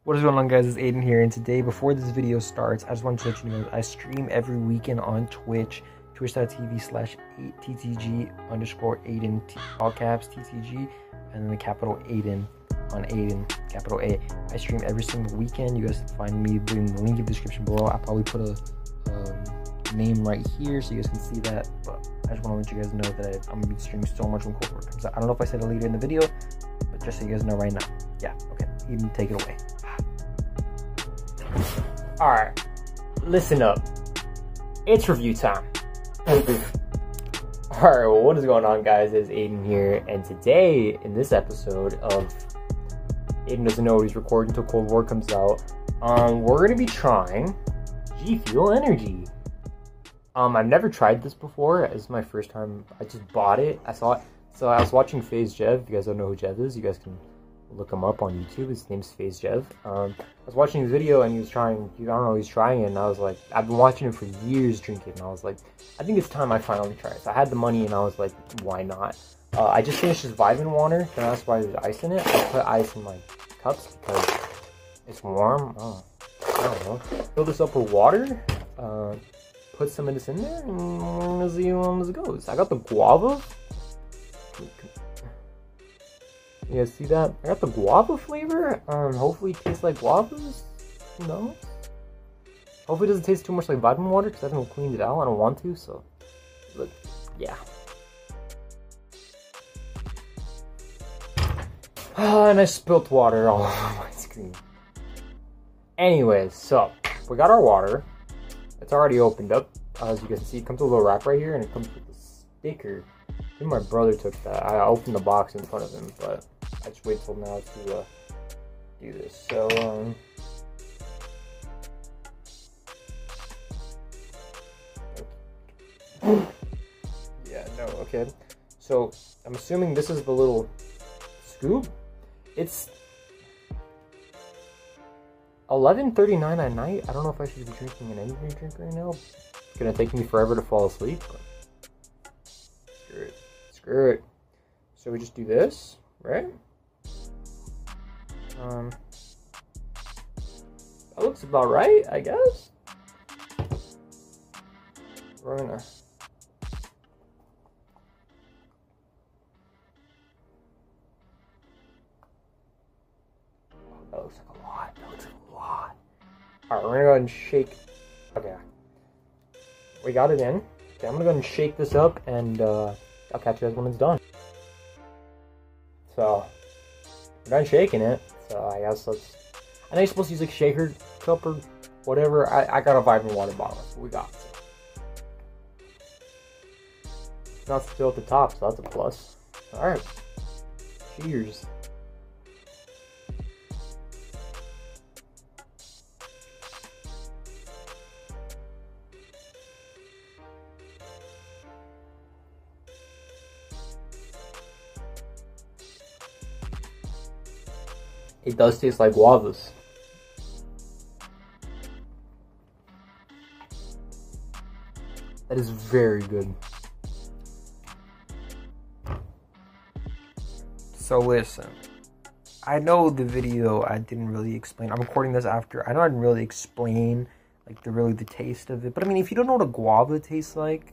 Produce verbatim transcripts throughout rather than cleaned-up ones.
What is going on, guys? It's Aiden here, and today, before this video starts, I just wanted to let you know I stream every weekend on Twitch, twitch.tv slash ttg underscore Aiden, all caps T T G, and then the capital Aiden on Aiden, capital A. I stream every single weekend. You guys can find me in the link in the description below. I'll probably put a um, name right here so you guys can see that, but I just want to let you guys know that I, I'm going to be streaming so much when Cold War comes out. I don't know if I said it later in the video, but just so you guys know right now. Yeah, okay, Aiden, take it away. Alright, listen up. It's review time. Alright, well, what is going on, guys? It's Aiden here, and today, in this episode of Aiden Doesn't Know What He's Recording Until Cold War comes out, um, we're going to be trying G Fuel Energy. Um, I've never tried this before. This is my first time. I just bought it. I saw it. So I was watching FaZe Jev. If you guys don't know who Jev is, you guys can look him up on YouTube. His name's FaZe Jev. Um, I was watching his video and he was trying, I don't know, he's trying it, and I was like, I've been watching him for years drink it, and I was like, I think it's time I finally try it. So I had the money and I was like, why not? Uh, I just finished this vitamin water, and that's why there's ice in it. I put ice in my cups because it's warm. Oh, I don't know. Fill this up with water, uh, put some of this in there, and let's see how this goes. I got the guava. You guys see that? I got the guava flavor. Um, hopefully it tastes like guavas. Who knows? Hopefully it doesn't taste too much like vitamin water because I haven't cleaned it out. I don't want to, so. But, yeah. Oh, and I spilt water all over my screen. Anyways, so we got our water. It's already opened up. Uh, as you can see, it comes with a little wrap right here, and it comes with a sticker. I think my brother took that. I opened the box in front of him, but I just wait till now to uh, do this. So, um, yeah, no, okay. So, I'm assuming this is the little scoop. It's eleven thirty-nine at night. I don't know if I should be drinking an energy drink right now. It's gonna take me forever to fall asleep, but screw it. Screw it. So we just do this, right? Um, that looks about right, I guess. We're gonna. Oh, that looks like a lot. That looks like a lot. Alright, we're gonna go ahead and shake. Okay. We got it in. Okay, I'm gonna go ahead and shake this up, and uh, I'll catch you guys when it's done. So, I'm done shaking it. So I guess let's. I know you're supposed to use like shaker cup or whatever. I, I got a vitamin water bottle. That's what we got. It's not still at the top, so that's a plus. Alright. Cheers. It does taste like guavas. That is very good. So listen, I know the video I didn't really explain. I'm recording this after. I know I didn't really explain like the really the taste of it. But I mean, if you don't know what a guava tastes like,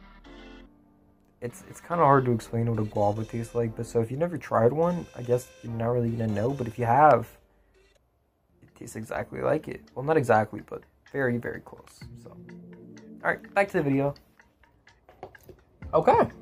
it's it's kind of hard to explain what a guava tastes like. But so if you've never tried one, I guess you're not really gonna know. But if you have, it tastes exactly like it. Well, not exactly, but very very close. So, all right, back to the video. Okay.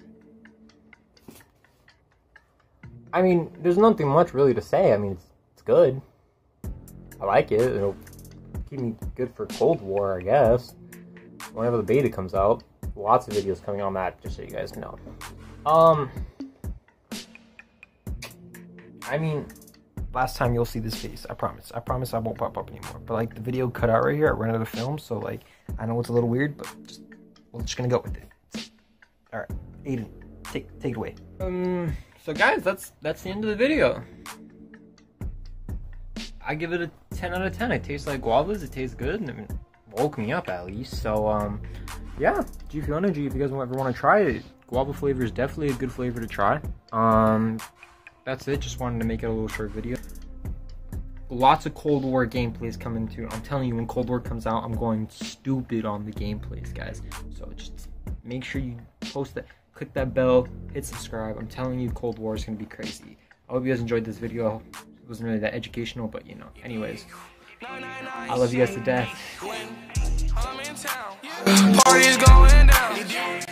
I mean, there's nothing much really to say. I mean, it's, it's good. I like it. It'll keep me good for Cold War, I guess. Whenever the beta comes out. Lots of videos coming on that, just so you guys know. Um, I mean, last time you'll see this face. I promise. I promise I won't pop up anymore. But like the video cut out right here. I ran out of film, so like I know it's a little weird, but just we're just gonna go with it. All right, Aiden, take take it away. Um. So guys, that's that's the end of the video. I give it a ten out of ten. It tastes like guavas. It tastes good. I mean, woke me up at least. So um, yeah, G Fuel Energy. If you guys ever want to try it, guava flavor is definitely a good flavor to try. Um, that's it. Just wanted to make it a little short video. lots of Cold War gameplays coming too. I'm telling you, when Cold War comes out, I'm going stupid on the gameplays, guys. So just make sure you post that, click that bell, hit subscribe. I'm telling you, Cold War is gonna be crazy. I hope you guys enjoyed this video. It wasn't really that educational, but you know, anyways, I love you guys to death. Party's going down.